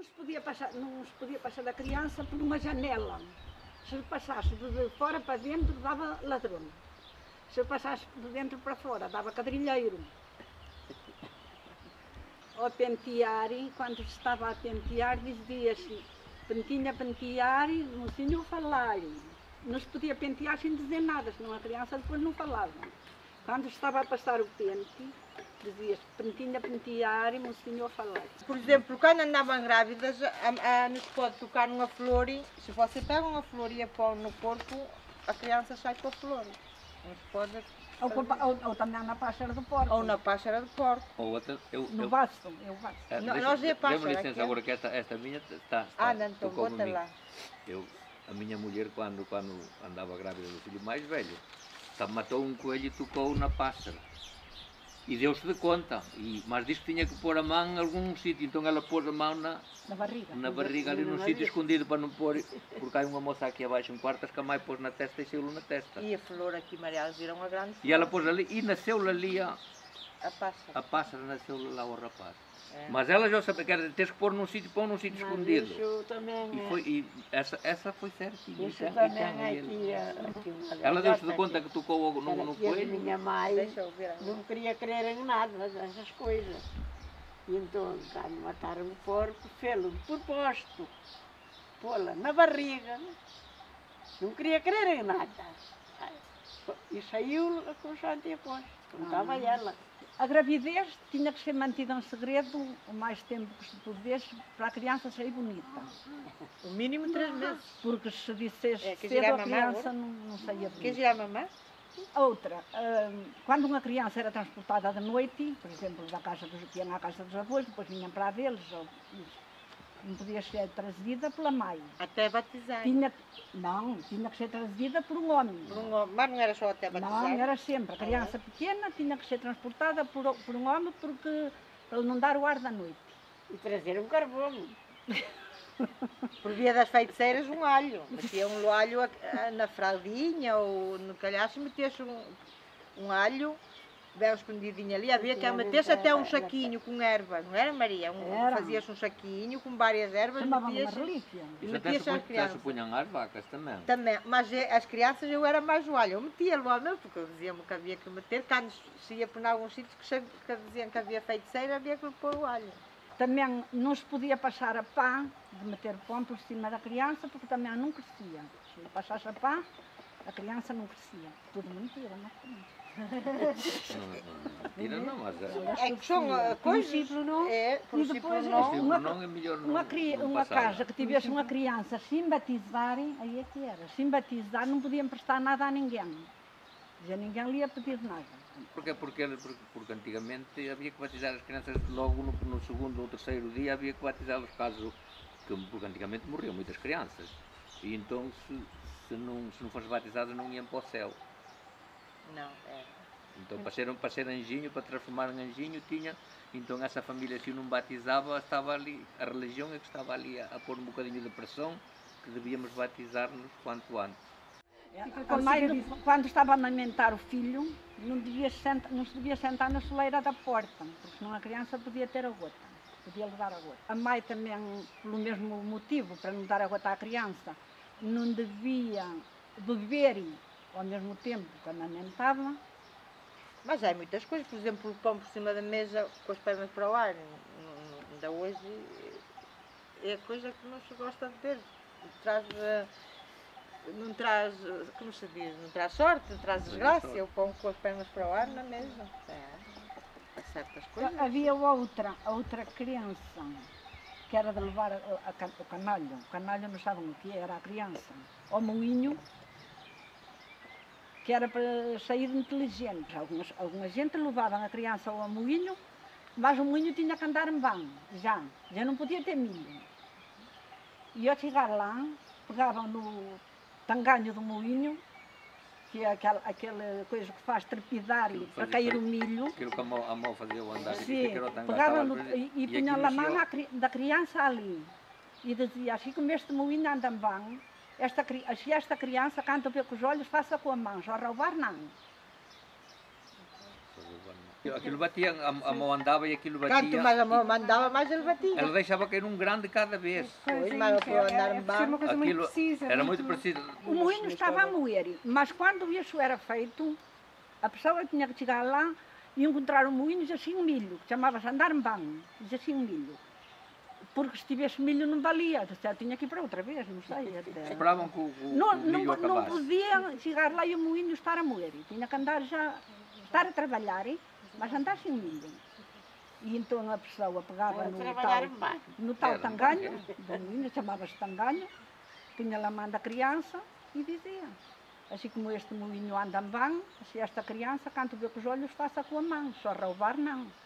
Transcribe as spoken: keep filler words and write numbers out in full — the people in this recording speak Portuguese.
se podia passar, não se podia passar a criança por uma janela. Se passasse de fora para dentro, dava ladrão. Se passasse de dentro para fora, dava cadrilheiro. Ao pentear, quando se estava a pentear, dizia-se pentinha, pentear, mocinho falar. Não se podia pentear sem dizer nada, senão a criança depois não falava. Quando estava a passar o pente, dizia-se pentinha, pentear e mocinho falar. Por exemplo, quando andavam grávidas, a, a, não se pode tocar numa flor e, se você pega uma flor e a põe no corpo, a criança sai com a flor. Não se pode... Ou, ou, ou também na pássara do porco. Ou na pássara do porco. Ou outra, eu, no eu, vasto, eu vasto. É, no, deixa, nós é pássara. Dê-me licença aqui. agora que esta, esta minha está... Ah, não, então bota lá. Eu, a minha mulher, quando, quando andava grávida do filho mais velho, matou um coelho e tocou na pássara. E deu-se de conta, e, mas disse que tinha que pôr a mão em algum sítio, então ela pôs a mão na, na barriga, na barriga ali num sítio escondido para não pôr, porque há uma moça aqui abaixo em quartas que a mãe pôs na testa e saiu na testa. E a flor aqui, Maria, elas viram uma grande flor. E ela pôs ali, e nasceu-lhe ali a, a pássara, a pássara nasceu lá ao rapaz. É. Mas ela já sabia que era ter que pôr num sítio, pôr num sítio escondido. Isso também E, foi, e essa, essa foi certinha. Isso também aqui, aqui ela deu-se de conta que tocou no, no, no coelho. Minha mãe ouvir, não queria crer em nada dessas coisas. E então, quando mataram o porco, fê-lo de propósito. Pô-la na barriga. Não queria crer em nada. E saiu com o santo e após. Contava ah. ela. A gravidez tinha que ser mantida em segredo o mais tempo que se pudesse para a criança sair bonita. O mínimo três meses. Porque se dissesse é, cedo, a criança não, não saía bonita. Queres ir à mamãe? Outra, quando uma criança era transportada de noite, por exemplo, da casa dos, iam à casa dos avós, depois vinham para a deles, ou, não podia ser trazida pela mãe. Até batizar. Tinha, não, tinha que ser trazida por um homem. Por um homem, mas não era só até batizar? Não, era sempre. A criança pequena tinha que ser transportada por, por um homem porque, para ele não dar o ar da noite. E trazer um carbono. Por via das feiticeiras, um alho. Metia um alho na fraldinha ou no calhaço, metia-se um, um alho bem escondidinho ali. Havia que meter-se até um saquinho com erva, não era, Maria? Um, Fazia-se um saquinho com várias ervas. Chamava-se uma relíquia. E metia-se às crianças. Já se punham às vacas também. Também, mas as crianças eu era mais o alho. Eu metia lá mesmo, porque diziam-me que havia que meter. Quando se ia por alguns sítios que, que diziam que havia feiticeira, havia que pôr o alho. Também não se podia passar a pá, de meter pão por cima da criança, porque também não crescia. Se passasse a pá, a criança não crescia. Tudo mentira, não é? Mentira não, mas é, é que são coisas, não? É, e depois não, uma, não é melhor não, uma, cri, não uma casa que tivesse uma criança sem batizarem, aí é que era, sem batizar não podia emprestar nada a ninguém. Já ninguém lhe ia pedir nada. Porque, porque, porque, porque antigamente havia que batizar as crianças logo no, no segundo ou terceiro dia, havia que batizá-los caso, que, porque antigamente morriam muitas crianças. E então se, se, não, se não fosse batizado não iam para o céu. Não, é. Então para ser, para ser anjinho, para transformar em anjinho, tinha, então essa família se não batizava, estava ali, a religião é que estava ali a, a pôr um bocadinho de pressão, que devíamos batizar-nos quanto antes. A mãe, quando estava a amamentar o filho, não, devia sentar, não se devia sentar na soleira da porta, porque senão a criança podia ter a gota, podia levar a gota. A mãe também, pelo mesmo motivo, para não dar a gota à criança, não devia beber ao mesmo tempo que amamentava. Mas há muitas coisas, por exemplo, o pão por cima da mesa com as pernas para o ar, ainda hoje é coisa que não se gosta de ver, traz... Não traz, como se diz, não traz sorte, não traz desgraça, eu pão com as pernas para o ar na mesa. É, certas coisas. Havia outra, outra criança, que era de levar a, a, a, o canalho, o canalho não sabem o que era, a criança, ao moinho, que era para sair inteligente. Algumas, alguma gente levava a criança ao moinho, mas o moinho tinha que andar em vão, já, já não podia ter milho. E ao chegar lá, pegavam no tanganho do moinho, que é aquela, aquela coisa que faz trepidar e para cair o milho. Aquilo que a mão, a mão fazia o andar. Sim, pegavam no, e, e, e punham a mão na, da criança ali. E dizia, assim como este moinho anda em vão, esta, se esta criança canta com os olhos, faça com a mão, só roubar não. Aquilo batia, a, a mão andava e aquilo batia. Quanto mais a mão mandava, mais ele batia. Ela deixava cair um grande cada vez. Pois, é mas isso, para andar é, em é, barco, uma coisa muito Aquilo precisa. era muito preciso. O moinho estava a moer, mas quando isso era feito, a pessoa tinha que chegar lá e encontrar um moinho e assim um milho, que chamava-se andar em banho, e assim um milho. Porque se tivesse milho não valia, já tinha que ir para outra vez, não sei. Até. Esperavam que o, o, Não, o milho não, não acabasse. podia chegar lá e o moinho estar a moer, tinha que andar já, estar a trabalhar, hein? Mas andar sem milho. E então a pessoa pegava Era no trabalhar tal, em barco. no tal Era, tanganho, do moinho, chamava-se tanganho, punha lá a mão da criança e dizia, assim como este moinho anda em vão, se esta criança, quando vê com os olhos, faça com a mão, só roubar não.